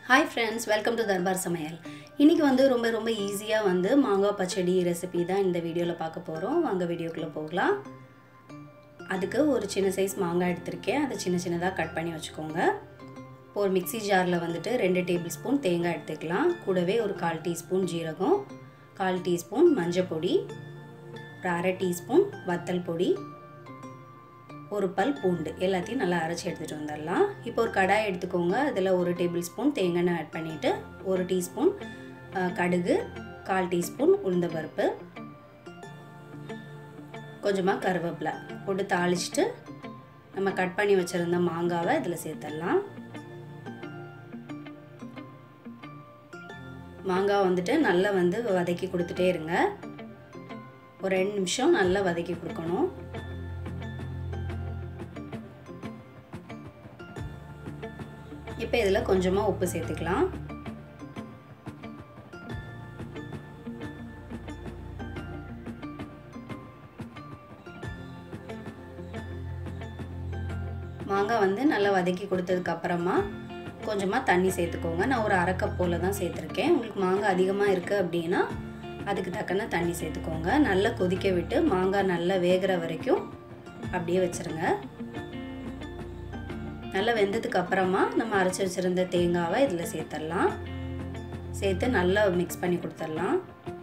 Hi friends, welcome to Darbar Samayal. இன்னைக்கு வந்து ரொம்ப ஈஸியா வந்து மாங்காய் பச்சடி ரெசிபி தான் இந்த வீடியோல பார்க்க போறோம். வாங்க வீடியோக்குள்ள போகலாம். அதுக்கு ஒரு சின்ன சைஸ் மாங்காய் எடுத்துர்க்கேன். அதை சின்னதா கட் பண்ணி வச்சுக்கோங்க. ஒரு மிக்ஸி ஜார்ல வந்துட்டு 2 டேபிள்ஸ்பூன் தேங்காய் எடுத்துக்கலாம். கூடவே ஒரு 1/4 டீஸ்பூன் ஜீரகம், 1/4 டீஸ்பூன் மஞ்சள் பொடி, ஒரு 1/2 டீஸ்பூன் வத்தல் பொடி, ஒரு பல் பூண்டு எல்லாத்தையும் நல்லா அரைச்சு எடுத்துட்டு வந்துடலாம். இப்போ ஒரு கடாய் எடுத்துக்கோங்க. அதில் 1 டேபிள்ஸ்பூன் தேங்காய் எண்ணெய் ஆட் பண்ணிவிட்டு 1 டீஸ்பூன் கடுகு, 1/4 டீஸ்பூன் உளுந்தம்பருப்பு, கொஞ்சமாக கருவேப்பிலை போட்டு தாளிச்சிட்டு நம்ம கட் பண்ணி வச்சுருந்த மாங்காவை இதில் சேர்த்துடலாம். மாங்காய் வந்துட்டு நல்லா வதக்கி கொடுத்துட்டே இருங்க. ஒரு 2 நிமிஷம் நல்லா வதக்கி கொடுக்கணும். இப்போ இதில் கொஞ்சமாக உப்பு சேர்த்துக்கலாம். மாங்காய் நல்லா வதக்கி கொடுத்ததுக்கு அப்புறமா கொஞ்சமாக தண்ணி சேர்த்துக்கோங்க. நான் ஒரு 1/2 கப் போல் தான் சேர்த்துருக்கேன். உங்களுக்கு மாங்காய் அதிகமாக இருக்குது அப்படின்னா அதுக்கு தக்கன தண்ணி சேர்த்துக்கோங்க. நல்லா கொதிக்க விட்டு மாங்காய் நல்லா வேகிற வரைக்கும் அப்படியே வச்சுருங்க. நல்லா வெந்ததுக்கு அப்புறமா நம்ம அரைச்சி வச்சிருந்த தேங்காவை இதில் சேர்த்துடலாம். சேர்த்து நல்லா மிக்ஸ் பண்ணி கொடுத்துடலாம்.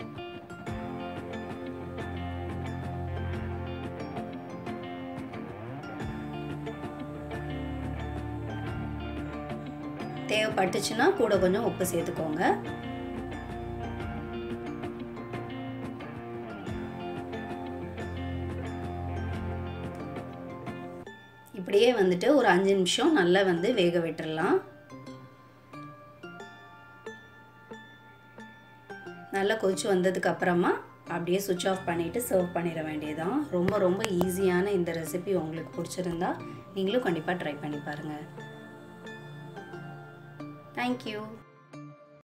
தேவைப்பட்டுச்சுன்னா கூட கொஞ்சம் உப்பு சேர்த்துக்கோங்க. இப்படியே வந்துட்டு ஒரு 5 நிமிஷம் நல்லா வேக விட்டுறலாம். நல்லா கொதிச்சு வந்ததுக்கு அப்புறமா அப்படியே சுவிட்ச் ஆஃப் பண்ணிட்டு சர்வ் பண்ணிட வேண்டியதுதான். ரொம்ப ஈஸியான இந்த ரெசிபி உங்களுக்கு பிடிச்சிருந்தா நீங்களும் கண்டிப்பாக ட்ரை பண்ணி பாருங்க. Thank you.